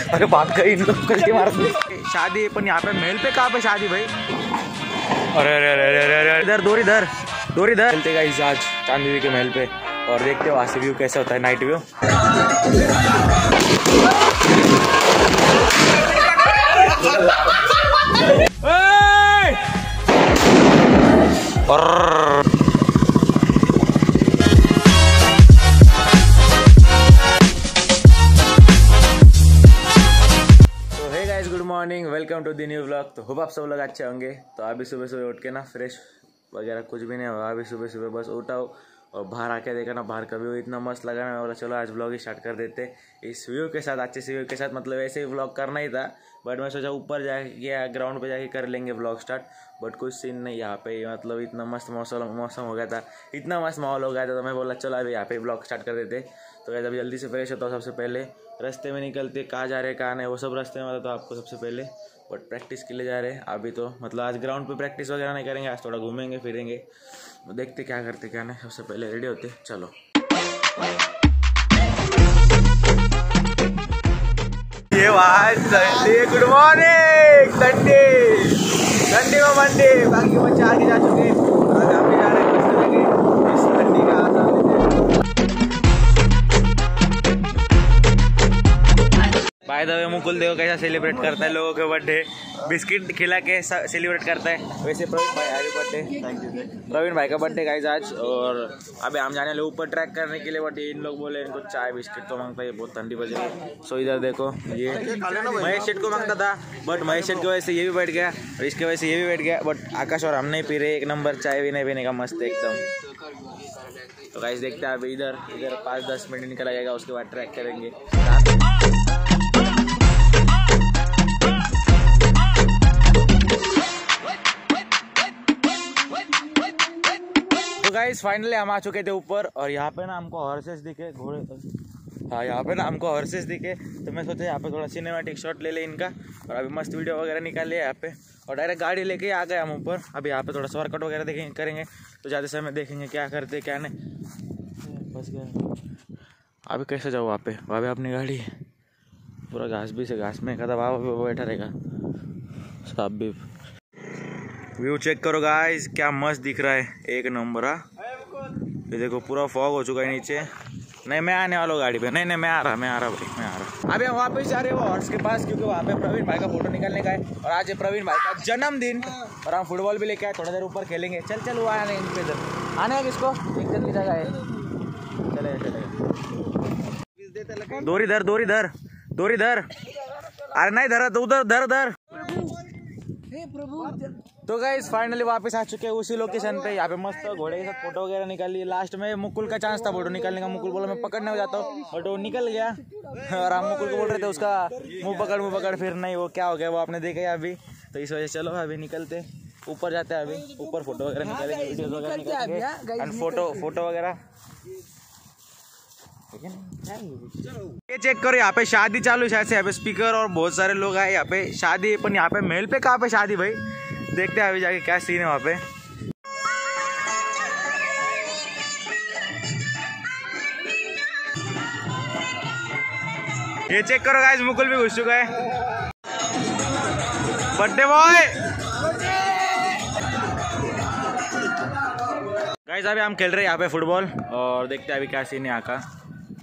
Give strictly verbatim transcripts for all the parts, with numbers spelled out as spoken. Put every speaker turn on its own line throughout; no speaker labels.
अरे भाग गई इन लोग कल्टी मार दी। शादी अपन यहाँ पे महल पे, कहाँ पे शादी भाई? अरे अरे अरे अरे अरे इधर दूर इधर दूर इधर चलते गाइस आज चांदनी के महल पे और देखते हो वहाँ से व्यू कैसा होता है, नाइट व्यू। और good morning, welcome to the new vlog. तो होप आप सब लोग अच्छे होंगे। तो अभी सुबह सुबह उठ के ना फ्रेश वगैरह कुछ भी नहीं हुआ, अभी सुबह सुबह बस उठाओ और बाहर आके देखा ना बाहर का व्यू इतना मस्त लगा ना, मैं बोला चलो आज व्लॉग ही स्टार्ट कर देते इस व्यू के साथ, अच्छे से व्यू के साथ। मतलब ऐसे ही व्लॉग करना ही था बट मैं सोचा ऊपर जाके ग्राउंड पे जाके कर लेंगे व्लॉग स्टार्ट, बट कुछ सीन नहीं यहाँ पे। मतलब इतना मस्त मौसम मौसम हो गया था, इतना मस्त माहौल हो गया था, तो मैं बोला चलो अभी यहाँ पे व्लॉग स्टार्ट कर देते। तो अभी जल्दी से फ्रेश होता हूँ, सबसे पहले रास्ते में निकलते कहाँ जा रहे कहाँ नहीं वो सब रास्ते में, तो आपको सबसे पहले बट प्रैक्टिस के लिए जा रहे हैं अभी। तो मतलब आज ग्राउंड पे प्रैक्टिस वगैरह नहीं करेंगे, आज थोड़ा घूमेंगे फिरेंगे, तो देखते क्या करते क्या नहीं। सबसे पहले रेडी होते, चलो। ये Sunday, good morning Sunday, Sunday में मंडे, बाकी बच्चे आगे जा चुके हैं और हम भी जा रहे हैं इस मंडी का Assam. By the way Mukul देखो कैसा सेलिब्रेट करता है लोगों के बर्थडे, बिस्किट खिला के सेलिब्रेट करता है। वैसे प्रवीण भाई happy birthday. Thank you. Praveen भाई का बर्थडे गाइस आज, और अभी हम जाने वाले ऊपर ट्रैक करने के लिए, बट इन लोग बोले इनको चाय बिस्किट तो मांगता है, बहुत ठंडी बज रही। सो इधर देखो ये महेश शेठ को मांगता था बट महेश शेठ की वजह से ये भी बैठ गया और इसकी वजह से ये भी बैठ गया, बट आकाश और हम नहीं पी रहे, एक नंबर चाय भी नहीं पीने का मस्त एकदम। तो गाइस देखते हैं अभी इधर इधर पाँच दस मिनट निकल जाएगा, उसके बाद ट्रैक करेंगे। तो गाइस फाइनली हम आ चुके थे ऊपर और यहाँ पे ना हमको हॉर्सेस दिखे, घोड़े। हाँ यहाँ पे ना हमको हॉर्सेस दिखे, तो मैं सोचा यहाँ पे थोड़ा सिनेमैटिक शॉट ले ले इनका, और अभी मस्त वीडियो वगैरह निकाल लिया यहाँ पे, और डायरेक्ट गाड़ी लेके आ गए हम ऊपर। अभी यहाँ पे थोड़ा शॉर्टकट वगैरह देखेंगे करेंगे, तो ज़्यादा समय देखेंगे क्या करते क्या नहीं। फंस गए अभी कैसे जाओ वहाँ पे, वहाँ पे अपनी गाड़ी है पूरा घास भी से घास में कदा वहाँ पे बैठा रहेगा साहब भी। व्यू चेक करो गाइस, क्या मस्त दिख रहा है, एक नंबर। ये देखो पूरा फॉग हो चुका है नीचे। नहीं मैं आने वाला हूँ गाड़ी पे, नहीं नहीं मैं आ रहा मैं आ रहा भाई मैं आ रहा। अभी हम वापस जा रहे हो हॉर्स के पास, क्योंकि वहाँ पे प्रवीण भाई का फोटो निकालने का है और आज है प्रवीण भाई का जन्मदिन, और हम फुटबॉल भी लेके आए, थोड़ा देर ऊपर खेलेंगे। चल चल वो आने इधर आने है किसको, एक जल्दी जगह है, चले चले। दूर इधर दूर इधर दूर इधर, अरे नहीं धरा उधर धर धर। तो गाइस फाइनली वापस आ चुके हैं उसी लोकेशन पे। यहाँ पे मस्त घोड़े के साथ फोटो वगैरह निकाल ली। लास्ट में मुकुल का चांस था फोटो निकालने का, मुकुल बोला मैं पकड़ने हो जाता हूँ, बट वो निकल गया और हम मुकुल को बोल रहे थे उसका मुंह पकड़ मुंह पकड़, फिर नहीं वो क्या हो गया वो आपने देखा है अभी। तो इस वजह से चलो अभी निकलते ऊपर, जाते हैं अभी ऊपर, फोटो वगैरह निकालेंगे, वीडियोस वगैरह निकालेंगे एंड फोटो फोटो वगैरह। ये चेक करो यहाँ पे शादी चालू है, यहाँ पे स्पीकर और बहुत सारे लोग आए यहाँ पे शादी। पर यहाँ पे महल पे कहाँ पे शादी भाई, देखते हैं अभी जाके क्या सीन है वहाँ पे। ये चेक करो गाइस, मुकुल भी घुस चुका है, बर्थडे बॉय। गाइस अभी हम खेल रहे हैं यहाँ पे फुटबॉल, और देखते हैं अभी क्या सीन है यहाँ का।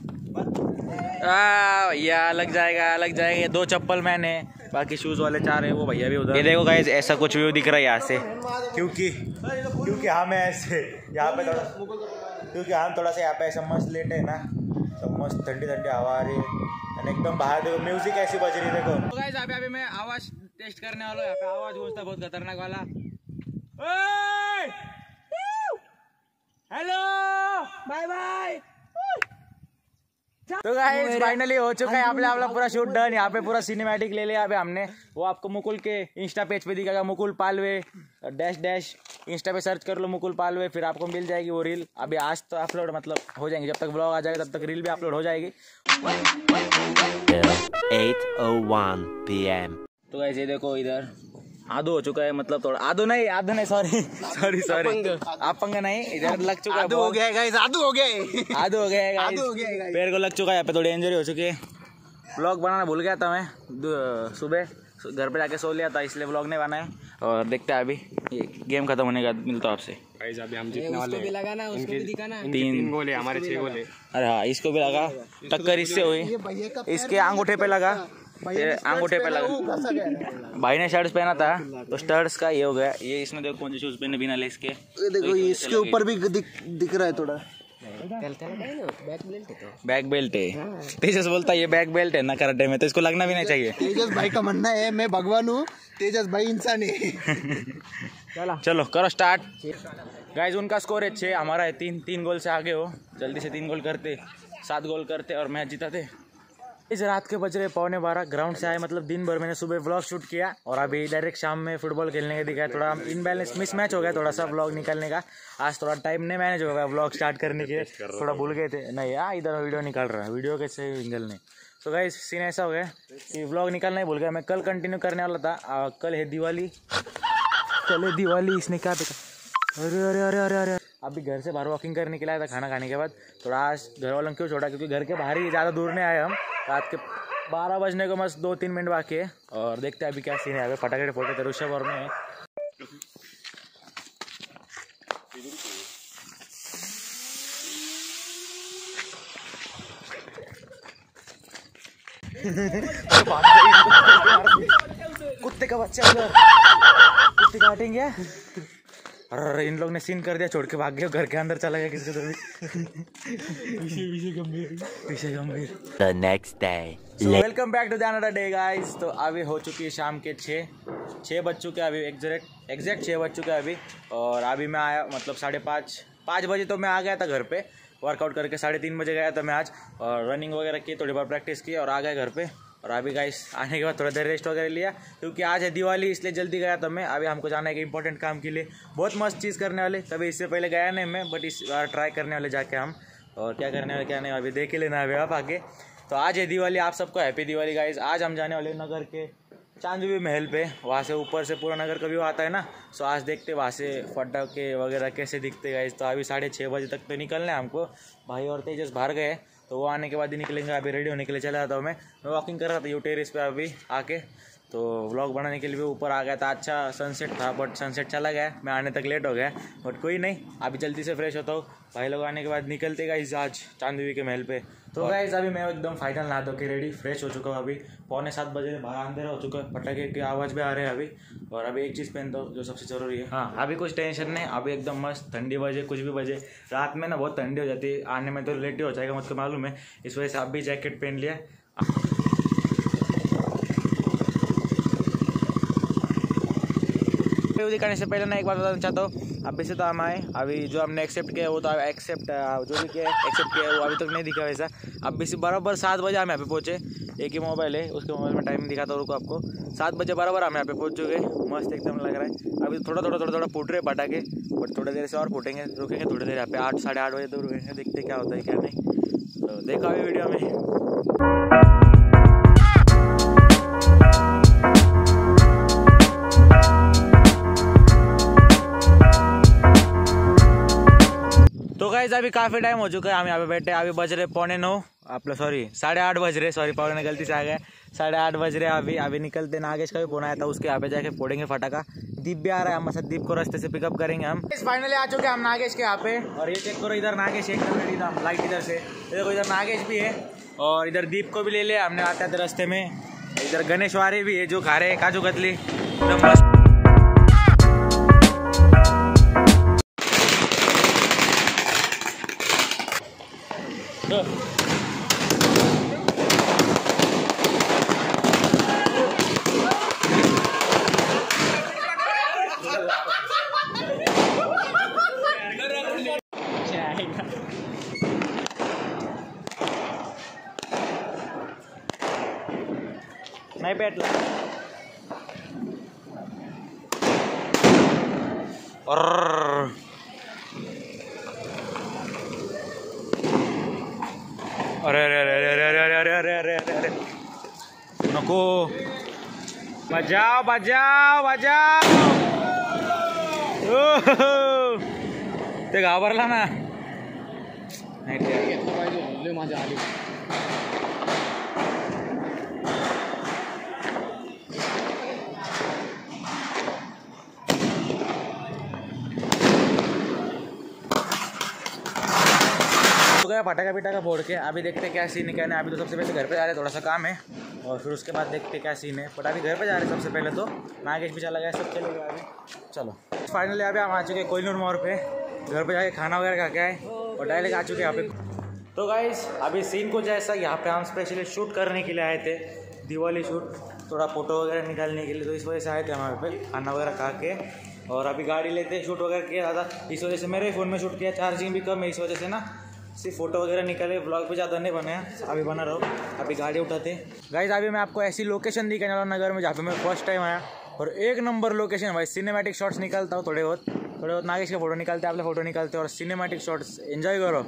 आ, या लग जाएगा लग जाएगा। दो चप्पल मैंने, बाकी शूज वाले चार है, वो भैया भी उधर। ये देखो गाइस ऐसा कुछ व्यू दिख रहा है यहाँ से, क्योंकि क्योंकि हम ऐसे यहाँ पे थोड़ा क्योंकि हम थोड़ा सा यहाँ पे ऐसा मस्त लेटे है ना, तो मस्त ठंडी ठंडी हवा आ रही है एकदम। बाहर देखो म्यूजिक ऐसी बज रही है देखो। तो गाइस अभी अभी मैं आवाज टेस्ट करने वाला हूँ, यहाँ पे आवाज गूंजता बहुत खतरनाक वाला। Hello bye bye. तो गाइस फाइनली हो चुका है आपने आपला पूरा शूट डन। यहाँ पे पूरा सिनेमैटिक ले लिया अभी हमने, वो आपको मुकुल के इंस्टा पेज पे दिखेगा, Mukul Palve dash dash, Insta पे सर्च कर लो मुकुल पालवे, फिर आपको मिल जाएगी वो रील। अभी आज तो अपलोड मतलब हो जाएंगे, जब तक ब्लॉग आ जाएगा तब तक रील भी अपलोड हो जाएगी।
eight oh one p m
तो गाइस ये देखो इधर आधो हो चुका है, मतलब थोड़ा आधो नहीं आधो नहीं सॉरी सॉरी सॉरी आप पंगा नहीं, इधर लग चुका है, आधो हो गया गाइस, आधो हो गया आधो हो गया गाइस, पैर को लग चुका है, यहाँ पे थोड़ी इंजरी हो चुकी है। व्लॉग बनाना भूल गया था मैं, सुबह घर पे जाके सो लिया था, इसलिए व्लॉग नहीं बनाया। और देखते हैं अभी ये गेम खत्म होने का मिलता हूँ आपसे।
गाइस अभी हम जीतने वाले हैं। लगा ना, उसको भी दिखाना।
तीन
तीन गोल है हमारे, छह गोल है।
अरे हाँ, इसको भी लगा, टक्कर इससे हुई, इसके अंगूठे पे लगा, अंगूठे पे लगा। भाई ने शर्ट्स पहना था तो स्टर्ट्स का ये हो गया। ये इसने देखो कौन से शूज पहने बिना लेस के,
देखो इसके ऊपर भी दिख, दिख रहा है थोड़ा।
बैक बेल्ट है, तेजस बोलता है ये बैक बेल्ट है ना कराटे में, तो इसको लगना भी नहीं चाहिए।
तेजस भाई का मानना है मैं भगवान हूँ, तेजस भाई इंसान है।
चलो करो स्टार्ट। गाइस उनका स्कोर है छः, हमारा है तीन। तीन गोल से आगे हो, जल्दी से तीन गोल करते, सात गोल करते और मैच जीताते। इस रात के बज रहे पौने बारह, ग्राउंड से आए मतलब दिन भर मैंने सुबह व्लॉग शूट किया और अभी डायरेक्ट शाम में फुटबॉल खेलने के दिखाया। थोड़ा इनबैलेंस मिस मैच हो गया थोड़ा सा व्लॉग निकालने का, आज थोड़ा टाइम नहीं मैनेज हो गया व्लॉग स्टार्ट करने के, थोड़ा भूल गए थे। नहीं यार इधर वीडियो निकाल रहा है, वीडियो कैसे निकलने। सो गाइस सीन ऐसा हो गया कि व्लॉग निकालना ही भूल गया मैं, कल कंटिन्यू करने वाला था। आ, कल है दिवाली, कल है दिवाली। इसने क्या देखा, अरे अरे अरे अरे अरे अभी घर से बाहर वॉकिंग करने के लिए आया था खाना खाने के बाद। थोड़ा आज घर वालों क्यों छोड़ा, क्योंकि घर के बाहर ही ज़्यादा दूर नहीं आए हम। रात के बारह बजने को बस दो तीन मिनट बाकी है और देखते हैं अभी क्या सीन है। अभी फटाके फोटे थे ऋषभ और में कुत्ते का बच्चा उधर, कुत्ते काटेंगे। अरे इन लोग ने सीन कर दिया, छोड़ के भाग गया, घर के अंदर चला गया किसी को। विषय गंभीर, विषय गंभीर।
The next day.
So welcome back to the another day guys. तो अभी हो चुकी है शाम के छः छः बज चुके हैं अभी, एग्जैक्ट एग्जैक्ट छः बज चुके हैं अभी। और अभी मैं आया मतलब साढ़े पाँच पाँच बजे तो मैं आ गया था घर पे, वर्कआउट करके साढ़े तीन बजे गया था मैं आज, और रनिंग वगैरह की, थोड़ी बार प्रैक्टिस की और आ गया घर पे। और अभी गाइस आने के बाद थोड़ा देर रेस्ट वगैरह लिया, क्योंकि आज है दिवाली इसलिए जल्दी गया था मैं। अभी हमको जाना है एक इंपॉर्टेंट काम के लिए, बहुत मस्त चीज़ करने वाले, कभी इससे पहले गया नहीं मैं, बट इस बार ट्राई करने वाले जाके हम। और क्या करने वाले क्या नहीं अभी देख ही लेना अभी आप आगे। तो आज है दिवाली, आप सबको हैप्पी दिवाली गाइस। आज हम जाने वाले नगर के चांदवी महल पे, वहाँ से ऊपर से पूरा नगर का व्यू आता है ना। सो आज देखते वहाँ से पटाखे वगैरह कैसे दिखते गाइस। तो अभी साढ़े छः बजे तक तो निकलना है हमको, भाई और तेजस बाहर गए तो वो आने के बाद ही निकलेंगे। अभी रेडी होने के लिए चला जाता हूँ मैं मैं वॉकिंग कर रहा था यू टेरेस पे अभी आके, तो व्लॉग बनाने के लिए भी ऊपर आ गया था। अच्छा सनसेट था बट सनसेट चला गया, मैं आने तक लेट हो गया, बट कोई नहीं, अभी जल्दी से फ्रेश होता हूँ, भाई लोग आने के बाद निकलते गाइस आज चांदवी के महल पे। तो गाइस अभी मैं एकदम फाइनल नहा धो के रेडी फ्रेश हो चुका हूँ। अभी पौने सात बजे बाहर अंधेरा हो चुका है, पटाखे की आवाज़ भी आ रहे हैं अभी। और अभी एक चीज़ पहनता हूँ जो सबसे ज़रूरी है, हाँ अभी कुछ टेंशन नहीं, अभी एकदम मस्त, ठंडी बजे कुछ भी बजे, रात में ना बहुत ठंडी हो जाती है, आने में तो लेट हो जाएगा मुझको मालूम है, इस वजह से आप भी जैकेट पहन लिया। दिखाने से पहले मैं एक बात बताना चाहता हूँ, अभी से तो हम आए, अभी जो हमने एक्सेप्ट किया वो तो एक्सेप्ट जो भी किया एक्सेप्ट किया वो अभी तक नहीं दिखा वैसा। अभी से बराबर सात बजे हम यहाँ पे पहुँचे, एक ही मोबाइल है उसके मोबाइल में टाइम दिखाता हूँ रुको आपको, सात बजे बराबर हम यहाँ पे पहुँच चुके, मस्त एकदम लग रहा है। अभी थोड़ा थोड़ा थोड़ा थोड़ा फूट रहे पटाखे, बट थोड़ी देर से और फूटेंगे, रुकेंगे थोड़ी देर यहाँ पे, आठ साढ़े आठ बजे तक रुकेंगे, देखते क्या होता है क्या नहीं। तो देखा अभी वीडियो में। तो गाइस अभी काफ़ी टाइम हो चुका है, हम यहाँ पे बैठे, अभी बज रहे पौने नौ, आप सॉरी साढ़े आठ बज रहे, सॉरी पौने गलती से आ गए, साढ़े आठ बज रहे अभी। अभी निकलते, नागेश का भी फोन आया था, उसके यहाँ पे जाके फोड़ेंगे फटाका। दीप भी आ रहा है हमारे साथ, दीप को रास्ते से पिकअप करेंगे हम। फाइनली आ चुके हैं हम नागेश के यहाँ पे, और ये चेक करो इधर नागेश एकदम रेडी था, लाइट इधर से देखो, इधर नागेश भी है और इधर दीप को भी ले लिया हमने आते आते रास्ते में। इधर गणेश वारे भी है जो खा रहे हैं काजू कतली, एकदम मस्त। तो नहीं पेटला और अरे अरे अरे अरे अरे अरे अरे अरे अरे अरे अरे नको, बजाओ बजाओ बजाओ, ते घाबरला ना नाही, गया पटाखा पिटाखा फोड़ के। अभी देखते क्या सीन है क्या नहीं। अभी तो सबसे पहले घर पे जा रहे हैं, थोड़ा सा काम है और फिर उसके बाद देखते क्या सीन है। बट अभी घर पे जा रहे हैं सबसे पहले तो। नागेश भी चला गया, सब चले गए अभी। चलो फाइनली अभी हम आ चुके हैं कोहिनूर मोड़ पे। घर पे जाके खाना वगैरह खा के आए और डायरेक्ट आ चुके हैं यहाँ पे। तो गाइस अभी सीन को जैसा यहाँ पे हम स्पेशली शूट करने के लिए आए थे, दिवाली शूट, थोड़ा फोटो वगैरह निकालने के लिए। तो इस वजह से आए थे हमारे पे खाना वगैरह खा के और अभी गाड़ी लेते शूट वगैरह किया ज़्यादा। इस वजह से मेरे फ़ोन में शूट किया, चार्जिंग भी कम है, इस वजह से ना सिर्फ फोटो वगैरह निकाले, ब्लॉग भी ज़्यादा नहीं बनाया। अभी बना रहो, अभी गाड़ी उठाते। गाइस अभी मैं आपको ऐसी लोकेशन दिखाने वाला नगर में जहाँ पे मैं फर्स्ट टाइम आया और एक नंबर लोकेशन भाई। सिनेमैटिक शॉट्स निकालता हूँ थोड़े बहुत थोड़े बहुत नागेश के फोटो निकालते, आप लोग फोटो निकालते और सिनेमैटिक शॉट्स एंजॉय करो।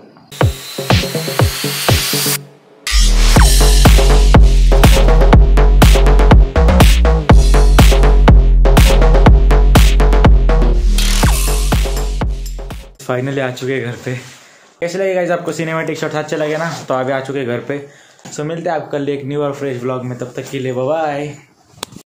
फाइनली आ चुके हैं घर पे। कैसे लगे गाइस आपको सिनेमैटिक शॉट्स अच्छे लगे ना? तो अभी आ चुके हैं घर पे। सो मिलते हैं आपको कल एक न्यू और फ्रेश ब्लॉग में, तब तक के लिए बाय बाय।